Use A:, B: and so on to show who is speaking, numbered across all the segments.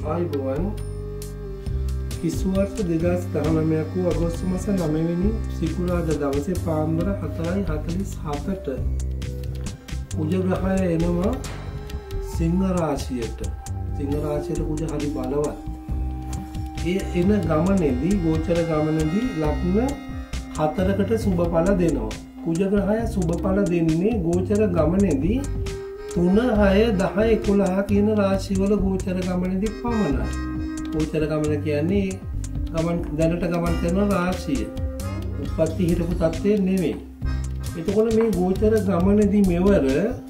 A: ආයුබෝවන් කිසිවර්ෂ 2019 වූ අගෝස්තු මාස 9 වෙනි සිකුරාදා දවසේ පාන්දර 4:47ට කුජ ග්‍රහය එනවා සිංහ රාශියට. සිංහ රාශියට කුජ හරි බලවත්. ඒ එන ගමනේදී ගෝචර ගමනේදී ලග්න 4කට සුබඵල දෙනවා. කුජ ග්‍රහය සුබඵල දෙන්නේ ගෝචර ගමනේදී 3, 6, 10, 11 කියන රාශිවල ගෝචර ගමනේදී පමණයි. ගෝචර ගමන කියන්නේ ගමන් දැනට ගමන් කරන රාශිය. උත්පත්ති හිටපු තත්ත්වය නෙවෙයි. එතකොට මේ ගෝචර ගමනේදී මෙවර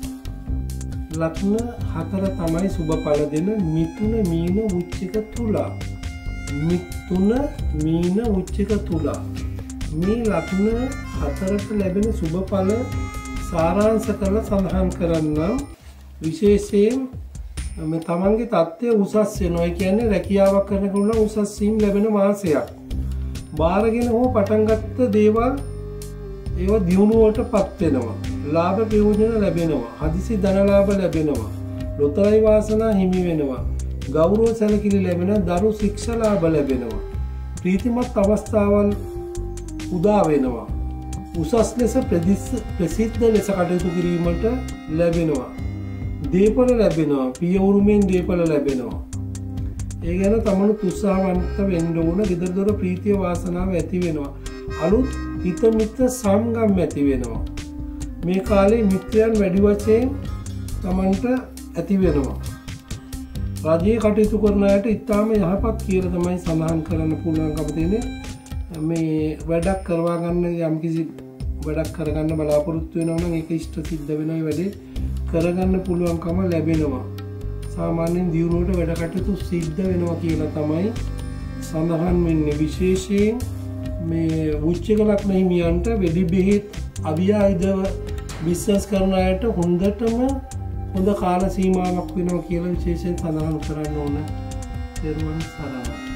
A: ලග්න 4 තමයි සුබඵල දෙන මිථුන, මීන, වෘශ්චික, තුලා. මිථුන, මීන, වෘශ්චික, තුලා. මේ ලග්න 4ට ලැබෙන සුබඵල සාරාංශ කරලා සඳහන් කරන්නම්. විශේෂයෙන් මේ තමන්ගේ තත්ත්වය උසස් වෙනවා. ඒ කියන්නේ රැකියාවක් කරනකොට උසස් සීම් ලැබෙන මාසයක්. බාරගෙන හෝ පටන් ගත්ත දේවල් ඒව දියුණුවටපත් වෙනවා. ලාභ ප්‍රයෝජන ලැබෙනවා. හදිසි ධන ලාභ ලැබෙනවා. ලොතරැයි වාසනා හිමි වෙනවා. ගෞරව සැලකිලි ලැබෙනවා. දරු ශික්ෂා ලාභ ලැබෙනවා. ප්‍රීතිමත් අවස්ථාවන් උදා වෙනවා. උසස් ලෙස ප්‍රසිද්ධ ලෙස කටයුතු කිරීමට ලැබෙනවා. දීපල ලැබෙනවා. පිය උරුමෙන් දීපල ලැබෙනවා. ඒ ගැන තමනුත් උත්සාහවන්ත වෙන්න ඕන. ගෙදර දොර ප්‍රීතිය වාසනාව ඇති වෙනවා. අලුත් හිත මිත්‍ර සංගම් ඇති වෙනවා. මේ කාලේ මිත්‍රයන් වැඩි වශයෙන් තමන්ට ඇති වෙනවා. රාජ්‍යයේ කටයුතු කරන අයට ඉතාම යහපත් කියලා තමයි සඳහන් කරන්න පුළුවන්කම තියෙන්නේ. මේ වැඩක් කරවා ගන්න යම්කිසි වැඩක් කරගන්න බලාපොරොත්තු වෙනවා නම් ඒක ඉෂ්ට සිද්ධ වෙනවා. ඒ වැඩේ කරගන්න පුළුවන්කම ලැබෙනවා. සාමාන්‍යයෙන් දියුණුවට වැඩ කටයුතු සිද්ධ වෙනවා කියලා තමයි සඳහන් වෙන්නේ. විශේෂයෙන් මේ වෘශ්චික ලග්න හිමියන්ට වෙඩි බෙහෙත් අභිආයුධ බිස්නස් කරන අයට හොඳටම හොඳ කාල සීමාවක් වෙනවා කියලා විශේෂයෙන් සඳහන් කරන්න ඕන. පෙරවන් සරණයි.